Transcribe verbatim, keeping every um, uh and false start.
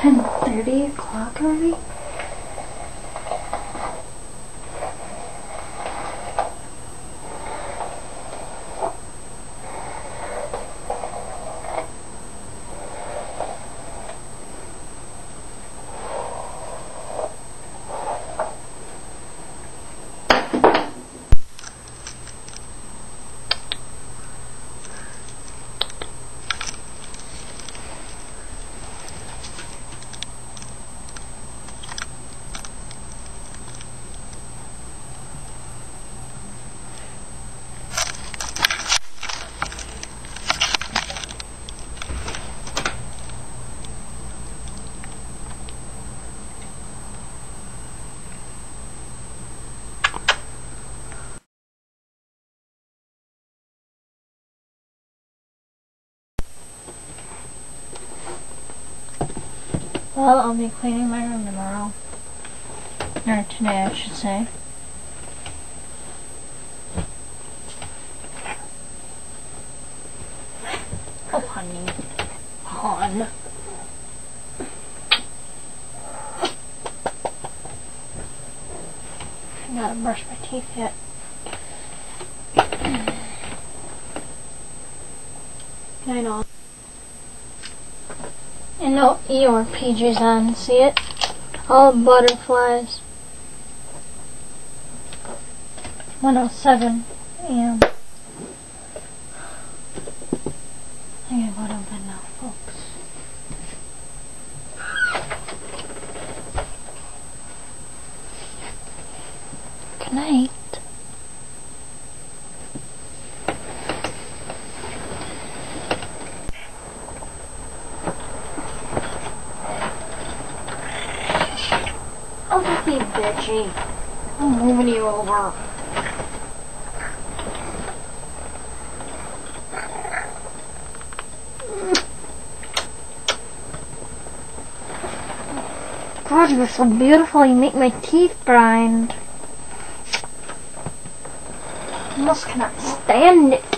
ten thirty o'clock already? Well, I'll be cleaning my room tomorrow. Or today, I should say. Oh, honey. Hon. I gotta brush my teeth yet. I know. And no Eeyore P Js on, see it? All butterflies. one oh seven a m I gotta go to bed now, folks. Good night. Oh, don't be bitchy. I'm moving you over. God, you're so beautiful. You make my teeth grind. I almost cannot stand it.